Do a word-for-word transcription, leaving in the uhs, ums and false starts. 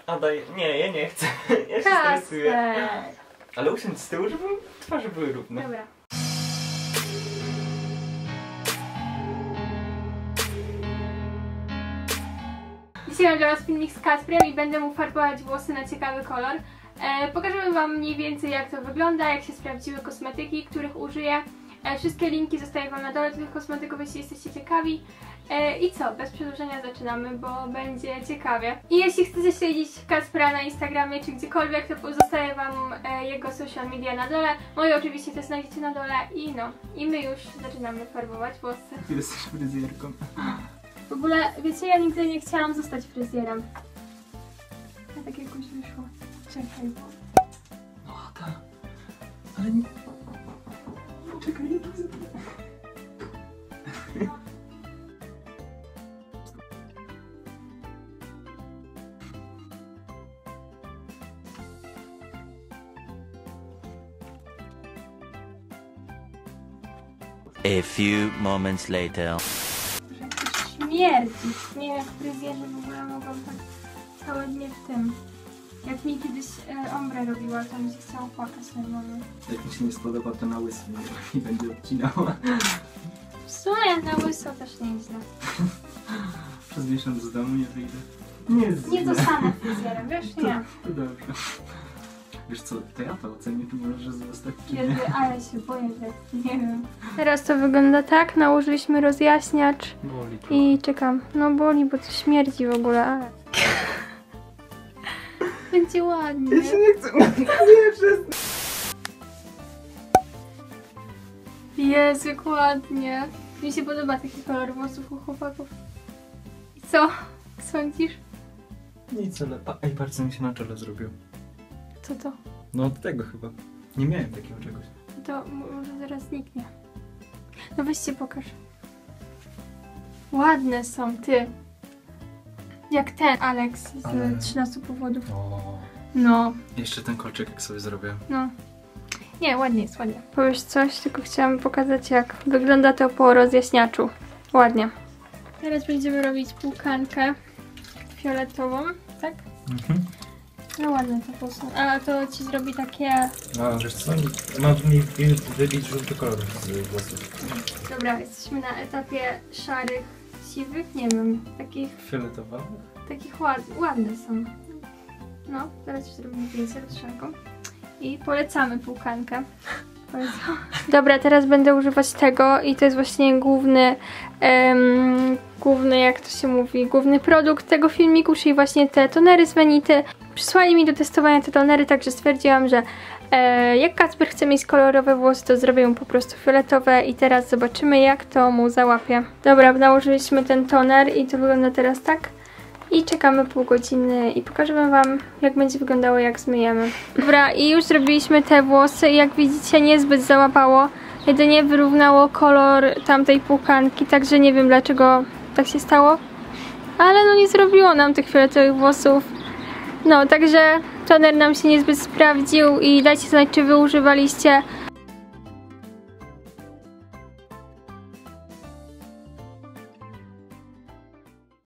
A daj, nie, ja nie chcę. Ja się stresuję. Ale usiądź z tyłu, żeby twarze były równe. Dobra. Dzisiaj mam dla was filmik z Kacprem i będę mu farbować włosy na ciekawy kolor. E, pokażemy wam mniej więcej jak to wygląda, jak się sprawdziły kosmetyki, których użyję. E, wszystkie linki zostawię wam na dole do tych kosmetyków, jeśli jesteście ciekawi. E, I co? Bez przedłużenia zaczynamy, bo będzie ciekawie. I jeśli chcecie śledzić Kacpra na Instagramie czy gdziekolwiek, to zostawię wam e, jego social media na dole. Moje oczywiście też znajdziecie na dole i no. I my już zaczynamy farbować włosy. Jesteś fryzjerką. W ogóle, wiecie, ja nigdy nie chciałam zostać fryzjerem. A tak jakoś wyszło. Czekaj. No tak. Ale nie... Czekaj, nie widzę. A few moments later. Śmierdzi. Nie wiem, jak fryzjerzy w ogóle mogą tak całe dnie w tym. Jak mi kiedyś e, ombre robiła, to mi się chciało płakać normalnie. Jak mi się nie spodoba, to na łysy i będzie odcinała. W sumie na łyso też nie jest źle. Przez miesiąc z domu nie wyjdę. Nie jest Nie źle. zostanę fryzjerem, wiesz? To, Nie. to dobrze. Wiesz co, to ja to ocenię, ty możesz zostać czy Jezu, nie. ale się boję, że nie wiem. Teraz to wygląda tak, nałożyliśmy rozjaśniacz Boli to. i czekam. No boli, bo to śmierdzi w ogóle, ale... Będzie ładnie. Ja się nie chcę. Nie, przestań. Jezu, jak ładnie. Mi się podoba taki kolor włosów u chłopaków. I co? Sądzisz? Nic, ale... Ej, bardzo mi się na czele zrobił. Co to? No od tego chyba. Nie miałem takiego czegoś. To może zaraz zniknie. No weźcie, pokaż. Ładne są, ty. Jak ten Alex z Ale- trzynastu powodów. O. No, Jeszcze ten kolczyk jak sobie zrobię. no. Nie, ładnie jest, ładnie. Powiesz coś, tylko chciałam pokazać, jak wygląda to po rozjaśniaczu. Ładnie. Teraz będziemy robić płukankę fioletową, tak? Mhm. No ładne to włosy. A to ci zrobi takie... A wiesz co? Ma mi wybić żółty kolor z włosów. Dobra, jesteśmy na etapie szarych, siwych, nie wiem, takich, Fioletowa? takich ład, ładne są. No, teraz już zrobimy zdjęcie rozszerzonką. I polecamy płukankę. Polecam. Dobra, teraz będę używać tego i to jest właśnie główny, um, główny, jak to się mówi, główny produkt tego filmiku, czyli właśnie te tonery z Venity. Przysłali mi do testowania te tonery, także stwierdziłam, że e, jak Kacper chce mieć kolorowe włosy, to zrobię mu po prostu fioletowe i teraz zobaczymy, jak to mu załapie. Dobra, nałożyliśmy ten toner i to wygląda teraz tak. I czekamy pół godziny i pokażemy wam, jak będzie wyglądało, jak zmyjemy. Dobra, i już zrobiliśmy te włosy i jak widzicie, niezbyt załapało. Jedynie wyrównało kolor tamtej płukanki, także nie wiem, dlaczego tak się stało. Ale no nie zrobiło nam tych fioletowych włosów. No, także toner nam się niezbyt sprawdził i dajcie znać, czy wy używaliście